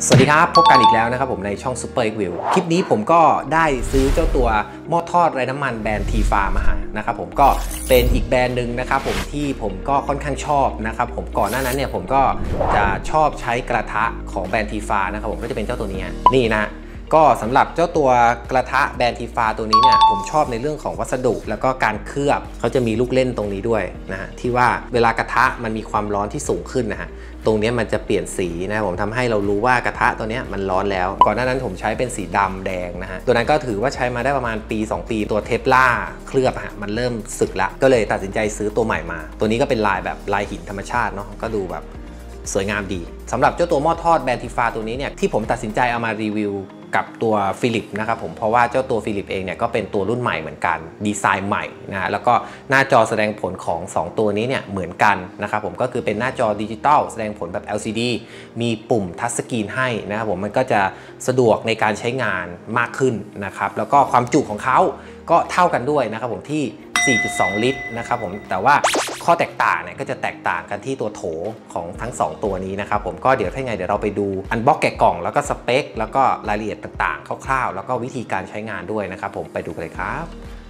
สวัสดีครับพบกันอีกแล้วนะครับผมในช่อง Super X View คลิปนี้ผมก็ได้ซื้อเจ้าตัวหม้อทอดไร้น้ำมันแบรนด์ทีฟามานะครับผมก็เป็นอีกแบรนด์หนึ่งนะครับผมที่ผมก็ค่อนข้างชอบนะครับผมก่อนหน้านั้นเนี่ยผมก็จะชอบใช้กระทะของแบรนด์ทีฟานะครับผมก็จะเป็นเจ้าตัวนี้นี่นะก็สำหรับเจ้าตัวกระทะแบรนด์ทีฟาตัวนี้เนี่ยผมชอบในเรื่องของวัสดุแล้วก็การเคลือบเขาจะมีลูกเล่นตรงนี้ด้วยนะฮะที่ว่าเวลากระทะมันมีความร้อนที่สูงขึ้นนะฮะตรงนี้มันจะเปลี่ยนสีนะผมทำให้เรารู้ว่ากระทะตัวนี้มันร้อนแล้วก่อนหน้านั้นผมใช้เป็นสีดำแดงนะฮะตัวนั้นก็ถือว่าใช้มาได้ประมาณปี2ปีตัวเทฟล่าเคลือบฮะมันเริ่มสึกละก็เลยตัดสินใจซื้อตัวใหม่มาตัวนี้ก็เป็นลายแบบลายหินธรรมชาติเนาะก็ดูแบบสวยงามดีสำหรับเจ้าตัวหม้อทอดแบรนด์ทีฟาตัวนี้เนี่ยที่ผมตัดสินใจเอามารีวิวกับตัวฟิลิปนะครับผมเพราะว่าเจ้าตัวฟิลิปเองเนี่ยก็เป็นตัวรุ่นใหม่เหมือนกันดีไซน์ใหม่นะแล้วก็หน้าจอแสดงผลของ2ตัวนี้เนี่ยเหมือนกันนะครับผมก็คือเป็นหน้าจอดิจิตอลแสดงผลแบบ LCD มีปุ่มทัชสกรีนให้นะครับผมมันก็จะสะดวกในการใช้งานมากขึ้นนะครับแล้วก็ความจุของเขาก็เท่ากันด้วยนะครับผมที่4.2 ลิตรนะครับผมแต่ว่าข้อแตกต่างเนี่ยก็จะแตกต่างกันที่ตัวโถของทั้ง2ตัวนี้นะครับผมก็เดี๋ยวถ้าไงเดี๋ยวเราไปดูอันบ็อกแกะกล่องแล้วก็สเปคแล้วก็รายละเอียดต่างๆคร่าวๆแล้วก็วิธีการใช้งานด้วยนะครับผมไปดูกันเลยครับ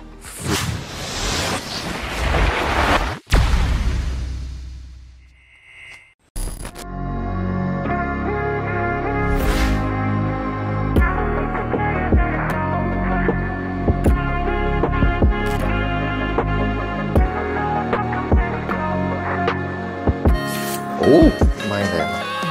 โอ้ไม่เลย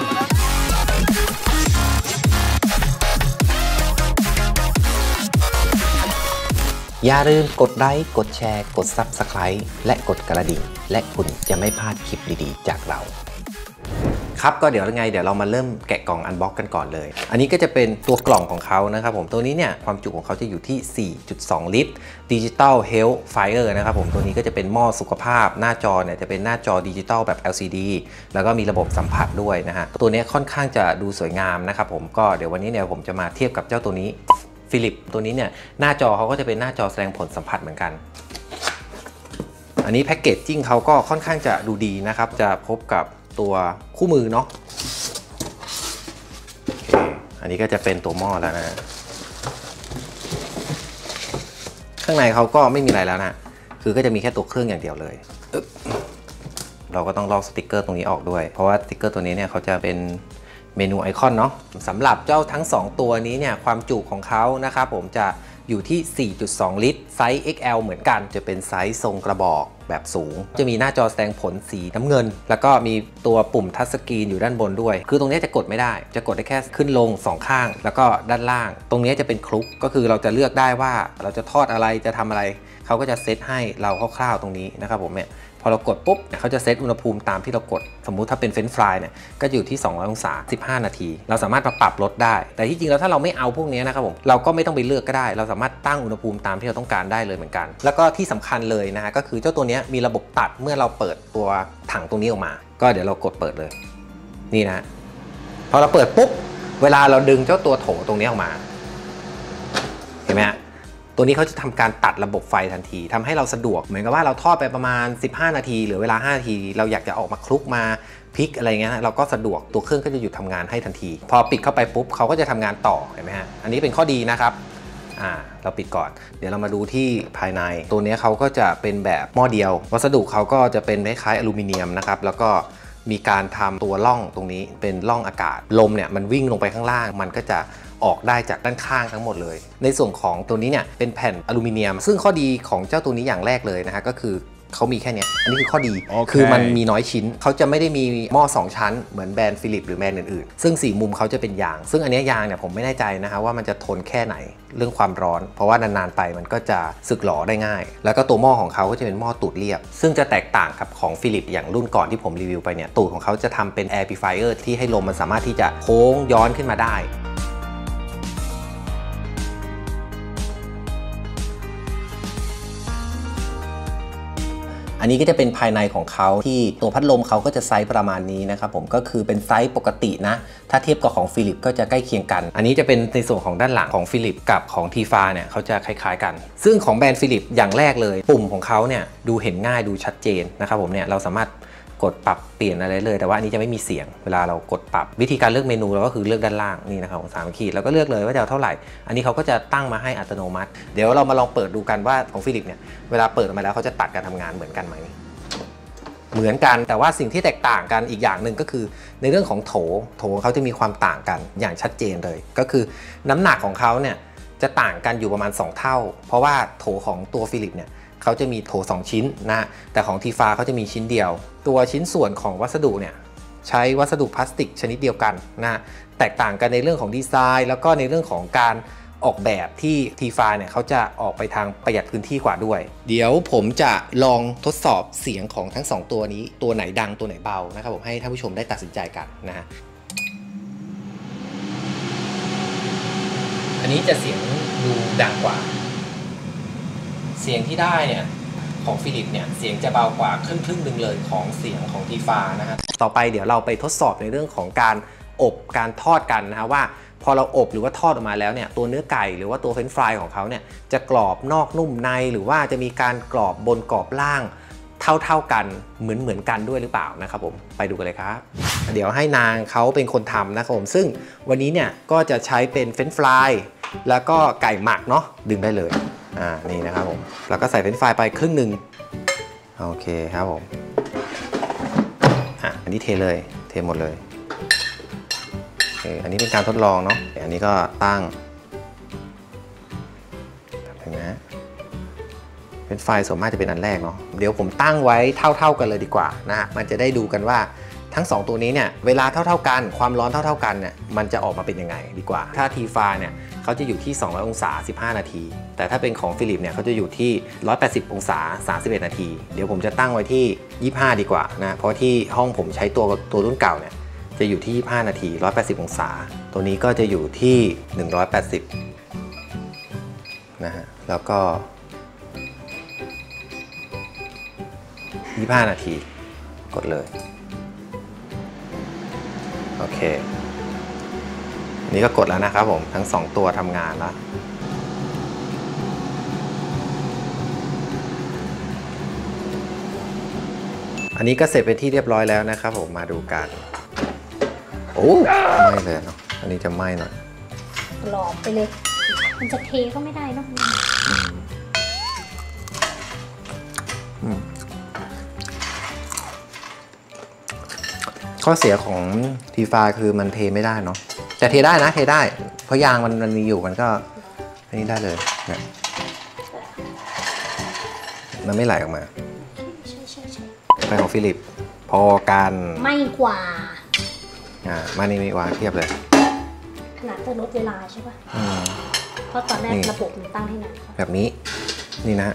อย่าลืมกดไลค์กดแชร์กด Subscribe และกดกระดิ่งและคุณจะไม่พลาดคลิปดีๆจากเราครับก็เดี๋ยวเรามาเริ่มแกะกล่องอันบ็อกกันก่อนเลยอันนี้ก็จะเป็นตัวกล่องของเขานะครับผมตัวนี้เนี่ยความจุของเขาจะอยู่ที่ 4.2 ลิตร Digital Health Fire นะครับผมตัวนี้ก็จะเป็นหม้อสุขภาพหน้าจอเนี่ยจะเป็นหน้าจอดิจิตอลแบบ LCD แล้วก็มีระบบสัมผัสด้วยนะฮะตัวนี้ค่อนข้างจะดูสวยงามนะครับผมก็เดี๋ยววันนี้เนี่ยผมจะมาเทียบกับเจ้าตัวนี้ฟิลิปตัวนี้เนี่ยหน้าจอเขาก็จะเป็นหน้าจอแสดงผลสัมผัสเหมือนกันอันนี้แพ็กเกจจิ้งเขาก็ค่อนข้างจะดูดีนะครับจะพบกับตัวคู่มือเนาะอันนี้ก็จะเป็นตัวหม้อแล้วนะข้างในเขาก็ไม่มีอะไรแล้วนะคือก็จะมีแค่ตัวเครื่องอย่างเดียวเลยเราก็ต้องลอกสติกเกอร์ตรงนี้ออกด้วยเพราะว่าสติกเกอร์ตัวนี้เนี่ยเขาจะเป็นเมนูไอคอนเนาะสำหรับเจ้าทั้ง2ตัวนี้เนี่ยความจุของเขานะครับผมจะอยู่ที่ 4.2 ลิตรไซส์ XL เหมือนกันจะเป็นไซส์ทรงกระบอกแบบสูงจะมีหน้าจอแสดงผลสีน้ำเงินแล้วก็มีตัวปุ่มทัชสกรีนอยู่ด้านบนด้วยคือตรงนี้จะกดไม่ได้จะกดได้แค่ขึ้นลง2ข้างแล้วก็ด้านล่างตรงนี้จะเป็นคลุกก็คือเราจะเลือกได้ว่าเราจะทอดอะไรจะทำอะไรเขาก็จะเซตให้เราคร่าวๆตรงนี้นะครับผมเนี่ยพอเรากดปุ๊บเขาจะเซตอุณหภูมิตามที่เรากดสมมุติถ้าเป็นเฟรนช์ฟรายเนี่ยก็อยู่ที่200องศา15นาทีเราสามารถมาปรับลดได้แต่ที่จริงแล้วถ้าเราไม่เอาพวกนี้นะครับผมเราก็ไม่ต้องไปเลือกก็ได้เราสามารถตั้งอุณหภูมิตามที่เราต้องการได้เลยเหมือนกันแล้วก็ที่สำคัญเลยนะฮะก็คือเจ้าตัวนี้มีระบบตัดเมื่อเราเปิดตัวถังตรงนี้ออกมาก็เดี๋ยวเรากดเปิดเลยนี่นะพอเราเปิดปุ๊บเวลาเราดึงเจ้าตัวโถตรงนี้ออกมาเห็นไหมฮะตัวนี้เขาจะทำการตัดระบบไฟทันทีทำให้เราสะดวกเหมือนกับว่าเราทอดไปประมาณ15นาทีหรือเวลา5นาทีเราอยากจะออกมาคลุกมาพลิกอะไรเงี้ยเราก็สะดวกตัวเครื่องก็จะหยุดทำงานให้ทันทีพอปิดเข้าไปปุ๊บเขาก็จะทำงานต่อเห็นไหมฮะอันนี้เป็นข้อดีนะครับเราปิดก่อนเดี๋ยวเรามาดูที่ภายในตัวนี้เขาก็จะเป็นแบบหม้อเดียววัสดุเขาก็จะเป็นคล้ายๆอลูมิเนียมนะครับแล้วก็มีการทำตัวร่องตรงนี้เป็นร่องอากาศลมเนี่ยมันวิ่งลงไปข้างล่างมันก็จะออกได้จากด้านข้างทั้งหมดเลยในส่วนของตัวนี้เนี่ยเป็นแผ่นอลูมิเนียมซึ่งข้อดีของเจ้าตัวนี้อย่างแรกเลยนะฮะก็คือเขามีแค่นี้อันนี้คือข้อดี คือมันมีน้อยชิ้นเขาจะไม่ได้มีหม้อ2ชั้นเหมือนแบรนด์ฟิลิปหรือแบรนด์อื่นๆซึ่ง4มุมเขาจะเป็นยางซึ่งอันนี้ยางเนี่ยผมไม่แน่ใจนะฮะว่ามันจะทนแค่ไหนเรื่องความร้อนเพราะว่านานๆไปมันก็จะสึกหรอได้ง่ายแล้วก็ตัวหม้อของเขาก็จะเป็นหม้อตูดเรียบซึ่งจะแตกต่างกับของฟิลิปอย่างรุ่นก่อนที่ผมรีวิวไปเนี่ยตูดของเขาจะทำเป็น Air Purifier ที่ให้ลมมันสามารถที่จะโค้งย้อนขึ้นมาได้อันนี้ก็จะเป็นภายในของเขาที่ตัวพัดลมเขาก็จะไซส์ประมาณนี้นะครับผมก็คือเป็นไซส์ปกตินะถ้าเทียบกับของฟิลิปก็จะใกล้เคียงกันอันนี้จะเป็นในส่วนของด้านหลังของฟิลิปกับของทีฟาเนี่ยเขาจะคล้ายๆกันซึ่งของแบรนด์ฟิลิปอย่างแรกเลยปุ่มของเขาเนี่ยดูเห็นง่ายดูชัดเจนนะครับผมเนี่ยเราสามารถกดปรับเปลี่ยนอะไรเลยแต่ว่าอันนี้จะไม่มีเสียงเวลาเรากดปรับวิธีการเลือกเมนูเราก็คือเลือกด้านล่างนี่นะครับของ3 ขีดแล้วก็เลือกเลยว่าจะเอาเท่าไหร่อันนี้เขาก็จะตั้งมาให้อัตโนมัติเดี๋ยวเรามาลองเปิดดูกันว่าของฟิลิปเนี่ยเวลาเปิดออกมาแล้วเขาจะตัดการทำงานเหมือนกันไหมเหมือนกันแต่ว่าสิ่งที่แตกต่างกันอีกอย่างหนึ่งก็คือในเรื่องของโถเขาจะมีความต่างกันอย่างชัดเจนเลยก็คือน้ำหนักของเขาเนี่ยจะต่างกันอยู่ประมาณ2 เท่าเพราะว่าโถของตัวฟิลิปเนี่ยเขาจะมีโถ2 ชิ้นนะแต่ของทีฟาเขาจะมีชิ้นเดียวตัวชิ้นส่วนของวัสดุเนี่ยใช้วัสดุพลาสติกชนิดเดียวกันนะแตกต่างกันในเรื่องของดีไซน์แล้วก็ในเรื่องของการออกแบบที่ทีฟาเนี่ยเขาจะออกไปทางประหยัดพื้นที่กว่าด้วยเดี๋ยวผมจะลองทดสอบเสียงของทั้ง2ตัวนี้ตัวไหนดังตัวไหนเบานะครับผมให้ท่านผู้ชมได้ตัดสินใจกันนะฮะอันนี้จะเสียงดูดังกว่าเสียงที่ได้เนี่ยของฟิลิปเนี่ยเสียงจะเบากว่าครึ่งหนึ่งเลยของเสียงของทีฟานะฮะต่อไปเดี๋ยวเราไปทดสอบในเรื่องของการอบการทอดกันนะฮะว่าพอเราอบหรือว่าทอดออกมาแล้วเนี่ยตัวเนื้อไก่หรือว่าตัวเฟรนช์ฟรายของเขาเนี่ยจะกรอบนอกนุ่มในหรือว่าจะมีการกรอบบนกรอบล่างเท่ากันเหมือนกันด้วยหรือเปล่านะครับผมไปดูกันเลยครับเดี๋ยวให้นางเขาเป็นคนทำนะครับผมซึ่งวันนี้เนี่ยก็จะใช้เป็นเฟรนช์ฟรายแล้วก็ไก่หมักเนาะดึงได้เลยนี่นะครับผมแล้วก็ใส่เฟรนช์ฟรายไปครึ่งหนึ่งโอเคครับผมอันนี้เทเลยเทหมดเลยอันนี้เป็นการทดลองเนาะอันนี้ก็ตั้งเห็นไหมเป็นไฟส่วนมากจะเป็นอันแรกเนาะเดี๋ยวผมตั้งไว้เท่ากันเลยดีกว่านะฮะมันจะได้ดูกันว่าทั้ง2ตัวนี้เนี่ยเวลาเท่ากันความร้อนเท่ากันเนี่ยมันจะออกมาเป็นยังไงดีกว่าถ้าทีฟาเนี่ยเขาจะอยู่ที่200องศา15นาทีแต่ถ้าเป็นของฟิลิปเนี่ยเขาจะอยู่ที่180องศา31นาทีเดี๋ยวผมจะตั้งไว้ที่25ดีกว่านะเพราะที่ห้องผมใช้ตัวรุ่นเก่าเนี่ยจะอยู่ที่25นาที180องศาตัวนี้ก็จะอยู่ที่180นะฮะแล้วก็25นาทีกดเลยโอเคนี่ก็กดแล้วนะครับผมทั้ง2ตัวทำงานแล้วอันนี้ก็เสร็จเป็นที่เรียบร้อยแล้วนะครับผมมาดูกันโอ้ไหม้เลยเนาะอันนี้จะไหม้หน่อยหลอมไปเลยมันจะเทก็ไม่ได้เนาะข้อเสียของทีฟาคือมันเทไม่ได้เนาะแต่เทได้นะเทได้เพราะยางมันมีอยู่มันก็อันนี้ได้เลยเนี่ยมันไม่ไหลออกมาไปของฟิลิปพอกันไม่กว่ามานี่ไม่วางเทียบเลยขนาดจะลดเวลาใช่ป่ะเพราะตอนแรกระบบมันตั้งให้นานแบบนี้นี่นะ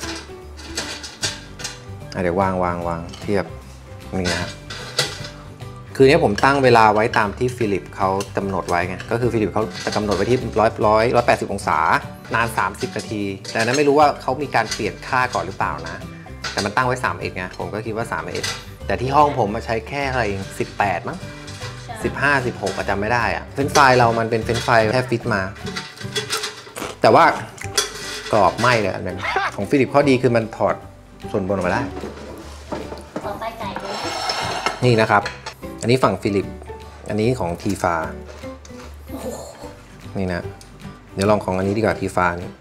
เดี๋ยววางเทียบนี่นะคือเนี้ยผมตั้งเวลาไว้ตามที่ฟิลิปเขากำหนดไว้ไงก็คือฟิลิปเขาจะกำหนดไว้ที่180องศานาน30นาทีแต่นั้นไม่รู้ว่าเขามีการเปลี่ยนค่าก่อนหรือเปล่านะแต่มันตั้งไว้3xไงผมก็คิดว่า3xแต่ที่ห้องผมมาใช้แค่อะไร18มั้ง15-16จำไม่ได้อะเฟรนช์ฟรายเรามันเป็นเฟรนช์ฟรายแค่ฟิตมาแต่ว่ากรอบไหม้เลยอันนั้นของฟิลิปข้อดีคือมันถอดส่วนบนออกมาได้ต่อไปไก่นี่นะครับอันนี้ฝั่งฟิลิปอันนี้ของทีฟานี่นะเดี๋ยวลองของอันนี้ดีกว่าทีฟานี่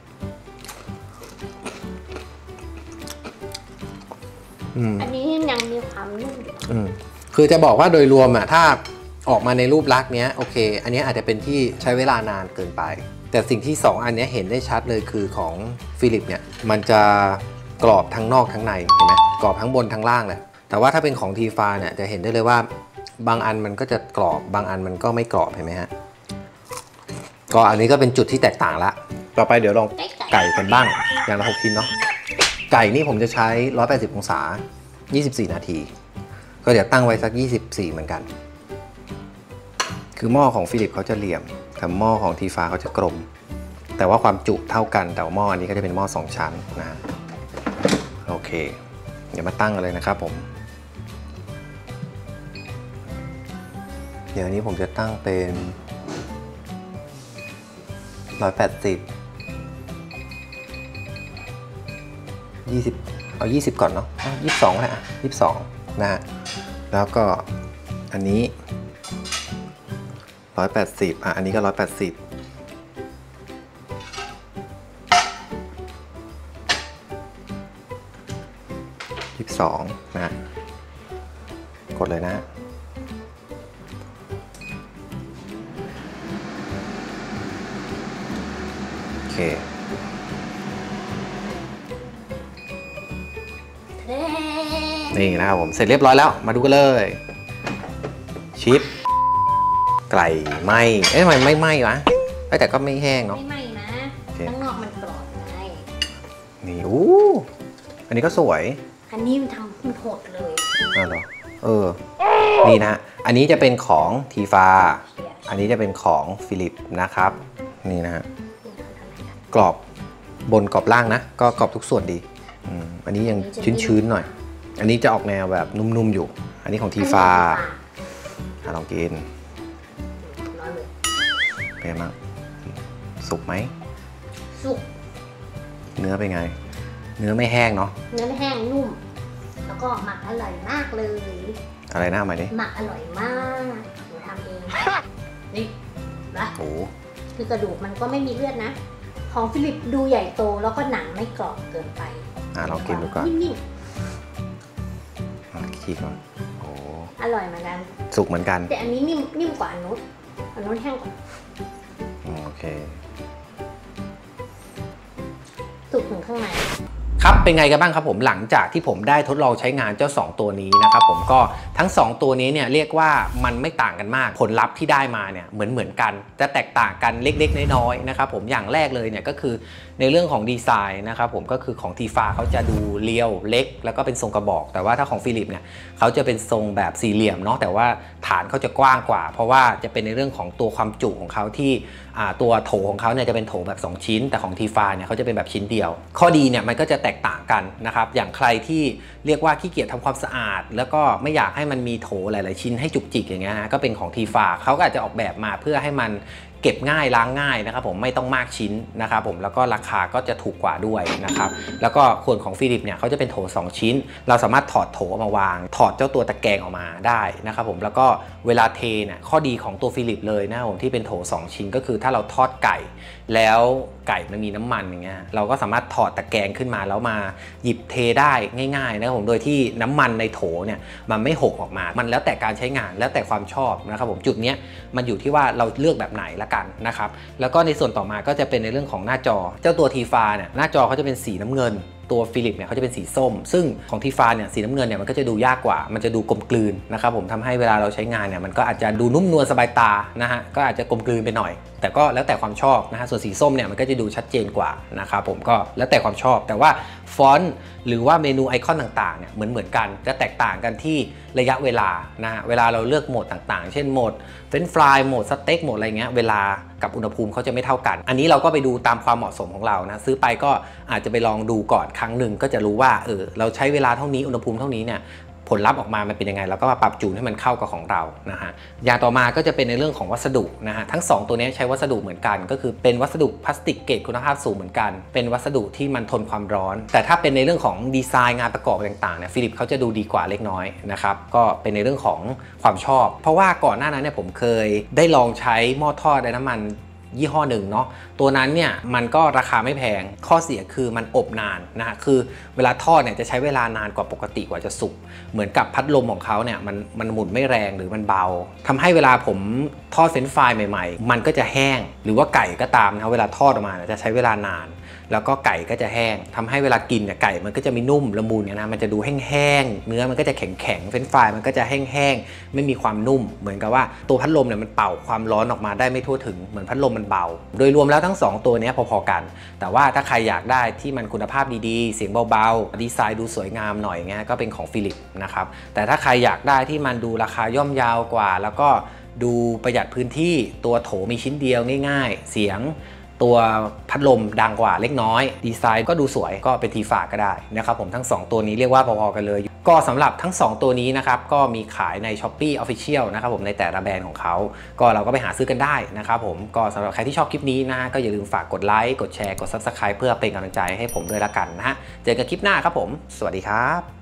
อันนี้ยังมีความนุ่มคือจะบอกว่าโดยรวมอะถ้าออกมาในรูปลักษณ์เนี้ยโอเคอันนี้อาจจะเป็นที่ใช้เวลานานเกินไปแต่สิ่งที่2อันนี้เห็นได้ชัดเลยคือของฟิลิปเนี่ยมันจะกรอบทั้งนอกทั้งในเห็นไหมกรอบทั้งบนทั้งล่างเลยแต่ว่าถ้าเป็นของทีฟาเนี่ยจะเห็นได้เลยว่าบางอันมันก็จะกรอบบางอันมันก็ไม่กรอบเห็นไหมฮะก็อันนี้ก็เป็นจุดที่แตกต่างละต่อไปเดี๋ยวลองไก่กันบ้างอย่างละ6ชิ้นเนาะไก่นี่ผมจะใช้180องศา24นาทีก็เดี๋ยวตั้งไว้สัก24เหมือนกันคือหม้อของฟิลิปเขาจะเหลี่ยมแต่หม้อของทีฟาเขาจะกลมแต่ว่าความจุเท่ากันแต่หม้ออันนี้ก็จะเป็นหม้อ2ชั้นนะโอเคเดี๋ยวมาตั้งกันเลยนะครับผมเดี๋ยวนี้ผมจะตั้งเป็น180 20เอา20ก่อนเนาะ22ก็ได้22นะฮะแล้วก็อันนี้180อันนี้ก็180 22นะกดเลยนะโอเคนี่นะครับผมเสร็จเรียบร้อยแล้วมาดูกันเลยชิปไก่ไหมทำไมไม่ไหมวะแต่ก็ไม่แห้งเนาะไม่ไหมนะข้างนอกมันกรอบไงนี่อันนี้ก็สวยอันนี้มันทำมันโหดเลยเหรอนี่นะอันนี้จะเป็นของทีฟาอันนี้จะเป็นของฟิลิปนะครับนี่นะฮะกรอบบนกรอบล่างนะก็กรอบทุกส่วนดีอันนี้ยังชื้นๆหน่อยอันนี้จะออกแนวแบบนุ่มๆอยู่อันนี้ของทีฟาลองกินเป็นไงบ้างสุกไหมสุกเนื้อเป็นไงเนื้อไม่แห้งเนาะเนื้อไม่แห้งนุ่มแล้วก็หมักอร่อยมากเลยอะไรนะหมายดิหมักอร่อยมากหนูทำเองนี่นะโอ้คือกระดูกมันก็ไม่มีเลือดนะของฟิลิปดูใหญ่โตแล้วก็หนังไม่กรอบเกินไปลองกินดูก่อนนิ่มๆขี้ก่อนโอ้อร่อยเหมือนกันสุกเหมือนกันแต่อันนี้นิ่มกว่าอันนู้นแห้งกว่าโอเคสุกถึงข้างในครับเป็นไงกันบ้างครับผมหลังจากที่ผมได้ทดลองใช้งานเจ้า2ตัวนี้นะครับผมก็ทั้ง2ตัวนี้เนี่ยเรียกว่ามันไม่ต่างกันมากผลลัพธ์ที่ได้มาเนี่ยเหมือนกันจะแตกต่างกันเล็กๆน้อยๆนะครับผมอย่างแรกเลยเนี่ยก็คือในเรื่องของดีไซน์นะครับผมก็คือของทีฟาเขาจะดูเรียวเล็กแล้วก็เป็นทรงกระบอกแต่ว่าถ้าของฟิลิปเนี่ยเขาจะเป็นทรงแบบสี่เหลี่ยมเนาะแต่ว่าฐานเขาจะกว้างกว่าเพราะว่าจะเป็นในเรื่องของตัวความจุของเขาที่ตัวโถของเขาเนี่ยจะเป็นโถแบบ2ชิ้นแต่ของทีฟาเนี่ยเขาจะเป็นแบบชิ้นเดียวข้อดีเนี่ยมันก็จะแตกต่างกันนะครับอย่างใครที่เรียกว่าขี้เกียจทำความสะอาดแล้วก็ไม่อยากให้มันมีโถหลายๆชิ้นให้จุกจิกอย่างเงี้ยนะก็เป็นของทีฟาเขาก็อาจจะออกแบบมาเพื่อให้มันเก็บง่ายล้างง่ายนะครับผมไม่ต้องมากชิ้นนะครับผมแล้วก็ราคาก็จะถูกกว่าด้วยนะครับแล้วก็ส่วนของฟิลิปเนี่ยเขาจะเป็นโถ2ชิ้นเราสามารถถอดโถออกมาวางถอดเจ้าตัวตะแกรงออกมาได้นะครับผมแล้วก็เวลาเทเนี่ยข้อดีของตัวฟิลิปเลยนะครับผมที่เป็นโถ2ชิ้นก็คือถ้าเราทอดไก่แล้วไก่มันมีน้ำมันอย่างเงี้ยเราก็สามารถถอดตะแกรงขึ้นมาแล้วมาหยิบเทได้ง่ายๆนะครับผมโดยที่น้ำมันในโถเนี่ยมันไม่หกออกมามันแล้วแต่การใช้งานแล้วแต่ความชอบนะครับผมจุดเนี้ยมันอยู่ที่ว่าเราเลือกแบบไหนละกันนะครับแล้วก็ในส่วนต่อมาก็จะเป็นในเรื่องของหน้าจอเจ้าตัวทีฟาเนี่ยหน้าจอเขาจะเป็นสีน้ำเงินตัวฟิลิปเนี่ยเขาจะเป็นสีส้มซึ่งของทีฟาเนี่ยสีน้ำเงินเนี่ยมันก็จะดูยากกว่ามันจะดูกลมกลืนนะครับผมทำให้เวลาเราใช้งานเนี่ยมันก็อาจจะดูนุ่มนวลสบายตานะฮะก็อาจจะกลมกลืนไปหน่อยแต่ก็แล้วแต่ความชอบนะฮะส่วนสีส้มเนี่ยมันก็จะดูชัดเจนกว่านะครับผมก็แล้วแต่ความชอบแต่ว่าฟอนต์หรือว่าเมนูไอคอนต่างๆเนี่ยเหมือนกันจะแตกต่างกันที่ระยะเวลานะฮะเวลาเราเลือกโหมดต่างๆเช่นโหมดเฟรนช์ฟรายโหมดสเต็กโหมดอะไรเงี้ยเวลากับอุณหภูมิเขาจะไม่เท่ากันอันนี้เราก็ไปดูตามความเหมาะสมของเรานะซื้อไปก็อาจจะไปลองดูก่อนครั้งหนึ่งก็จะรู้ว่าเราใช้เวลาเท่านี้อุณหภูมิเท่านี้เนี่ยผลลัพธ์ออกมามันเป็นยังไงแล้วก็มาปรับจูนให้มันเข้ากับของเรานะฮะอย่างต่อมาก็จะเป็นในเรื่องของวัสดุนะฮะทั้ง2ตัวนี้ใช้วัสดุเหมือนกันก็คือเป็นวัสดุพลาสติกเกรดคุณภาพสูงเหมือนกันเป็นวัสดุที่มันทนความร้อนแต่ถ้าเป็นในเรื่องของดีไซน์งานประกอบต่างๆเนี่ยฟิลิปเขาจะดูดีกว่าเล็กน้อยนะครับก็เป็นในเรื่องของความชอบเพราะว่าก่อนหน้านั้นเนี่ยผมเคยได้ลองใช้หม้อทอดไร้น้ำมันยี่ห้อหนึ่งเนาะตัวนั้นเนี่ยมันก็ราคาไม่แพงข้อเสียคือมันอบนานนะฮะคือเวลาทอดเนี่ยจะใช้เวลานานกว่าปกติกว่าจะสุกเหมือนกับพัดลมของเขาเนี่ยมันหมุนไม่แรงหรือมันเบาทำให้เวลาผมทอดเฟรนช์ฟรายใหม่ๆมันก็จะแห้งหรือว่าไก่ก็ตามนะเวลาทอดออกมาจะใช้เวลานานแล้วก็ไก่ก็จะแห้งทำให้เวลากินเนี่ยไก่มันก็จะไม่นุ่มละมุนนะมันจะดูแห้งๆเนื้อมันก็จะแข็งๆเฟรนช์ฟรายมันก็จะแห้งๆไม่มีความนุ่มเหมือนกับว่าตัวพัดลมเนี่ยมันเป่าความร้อนออกมาได้ไม่ทั่วถึงเหมือนพัดลมมันเบาโดยรวมแล้วทั้ง2ตัวนี้พอๆกันแต่ว่าถ้าใครอยากได้ที่มันคุณภาพดีๆเสียงเบาๆดีไซน์ดูสวยงามหน่อยเงี้ยก็เป็นของฟิลิปนะครับแต่ถ้าใครอยากได้ที่มันดูราคาย่อมเยาวกว่าแล้วก็ดูประหยัดพื้นที่ตัวโถมีชิ้นเดียวง่ายๆเสียงตัวพัดลมดังกว่าเล็กน้อยดีไซน์ก็ดูสวยก็เป็นทีฟาก็ได้นะครับผมทั้ง2ตัวนี้เรียกว่าพอๆกันเลยก็สำหรับทั้ง2ตัวนี้นะครับก็มีขายใน Shopee Official นะครับผมในแต่ละแบรนด์ของเขาก็เราก็ไปหาซื้อกันได้นะครับผมก็สำหรับใครที่ชอบคลิปนี้นะก็อย่าลืมฝากกดไลค์กดแชร์กด Subscribe เพื่อเป็นกำลังใจให้ผมด้วยละกันนะฮะเจอกันคลิปหน้าครับผมสวัสดีครับ